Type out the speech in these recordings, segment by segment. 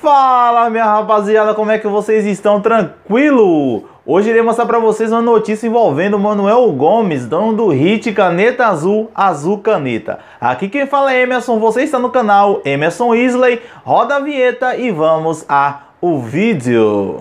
Fala, minha rapaziada, como é que vocês estão? Tranquilo? Hoje irei mostrar pra vocês uma notícia envolvendo o Manuel Gomes, dono do hit Caneta Azul, Azul Caneta. Aqui quem fala é Emerson, você está no canal Emerson Isley. Roda a vinheta e vamos ao vídeo.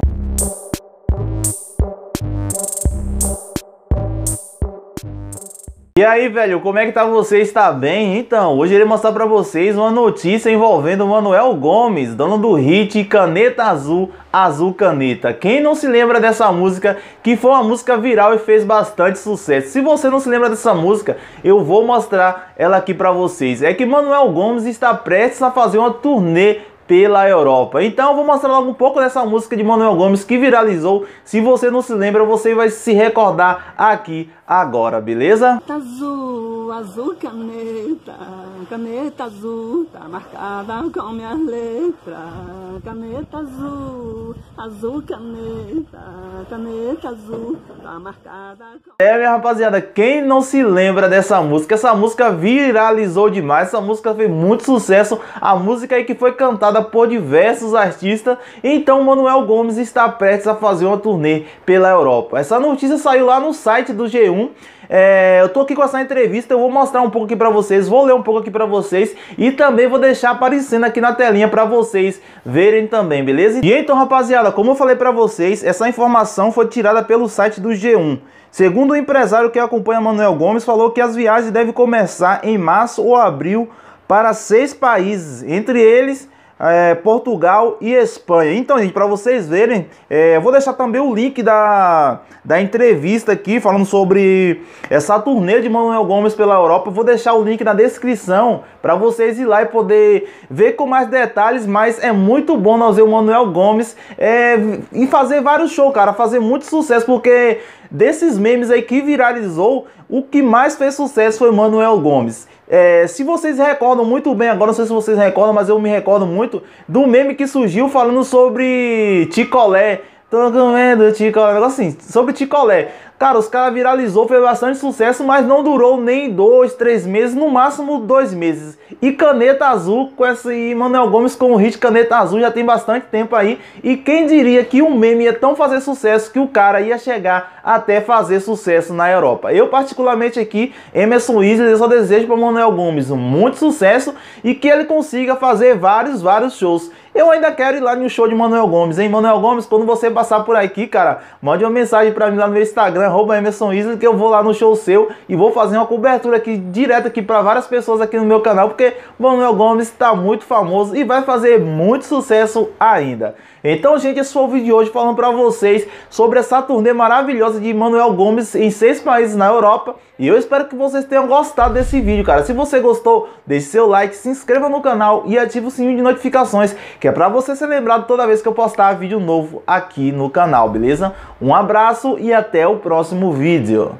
E aí, velho, como é que tá você? Está bem? Então, hoje eu irei mostrar pra vocês uma notícia envolvendo o Manuel Gomes, dono do hit Caneta Azul, Azul Caneta. Quem não se lembra dessa música, que foi uma música viral e fez bastante sucesso? Se você não se lembra dessa música, eu vou mostrar ela aqui pra vocês. É que Manuel Gomes está prestes a fazer uma turnê pela Europa. Então eu vou mostrar logo um pouco dessa música de Manuel Gomes que viralizou. Se você não se lembra, você vai se recordar aqui agora, beleza? Azul, azul caneta, caneta azul, tá marcada com minhas letras. Caneta azul, azul caneta, caneta azul, tá marcada com... Minha rapaziada, quem não se lembra dessa música? Essa música viralizou demais, essa música fez muito sucesso. A música aí que foi cantada por diversos artistas. Então Manuel Gomes está prestes a fazer uma turnê pela Europa. Essa notícia saiu lá no site do G1. Eu tô aqui com essa entrevista, eu vou mostrar um pouco aqui pra vocês, vou ler um pouco aqui pra vocês e também vou deixar aparecendo aqui na telinha pra vocês verem também, beleza? E então, rapaziada, como eu falei pra vocês, essa informação foi tirada pelo site do G1. Segundo o empresário que acompanha Manuel Gomes, falou que as viagens devem começar em março ou abril para 6 países, entre eles Portugal e Espanha. Então, gente, para vocês verem, eu vou deixar também o link da entrevista aqui, falando sobre essa turnê de Manuel Gomes pela Europa. Eu vou deixar o link na descrição para vocês ir lá e poder ver com mais detalhes. Mas é muito bom nós ver o Manuel Gomes e fazer vários shows, cara, fazer muito sucesso, porque desses memes aí que viralizou, o que mais fez sucesso foi Manuel Gomes. Se vocês recordam muito bem, agora não sei se vocês recordam, mas eu me recordo muito do meme que surgiu falando sobre Ticolé. Tô comendo Ticolé, negócio assim, sobre Ticolé. Cara, os caras viralizou, fez bastante sucesso, mas não durou nem 2, 3 meses, no máximo 2 meses. E Caneta Azul, com esse Manuel Gomes com o hit Caneta Azul, já tem bastante tempo aí. E quem diria que um meme ia tão fazer sucesso que o cara ia chegar até fazer sucesso na Europa. Eu particularmente aqui, Emerson Isley, eu só desejo para Manuel Gomes muito sucesso e que ele consiga fazer vários shows. Eu ainda quero ir lá no show de Manuel Gomes, hein? Manuel Gomes, quando você passar por aqui, cara, mande uma mensagem pra mim lá no meu Instagram, @Emerson Isley, que eu vou lá no show seu e vou fazer uma cobertura aqui, direto aqui pra várias pessoas aqui no meu canal, porque Manuel Gomes tá muito famoso e vai fazer muito sucesso ainda. Então, gente, esse foi o vídeo de hoje falando pra vocês sobre essa turnê maravilhosa de Manuel Gomes em 6 países na Europa. E eu espero que vocês tenham gostado desse vídeo, cara. Se você gostou, deixe seu like, se inscreva no canal e ative o sininho de notificações, que é pra você ser lembrado toda vez que eu postar vídeo novo aqui no canal, beleza? Um abraço e até o próximo vídeo.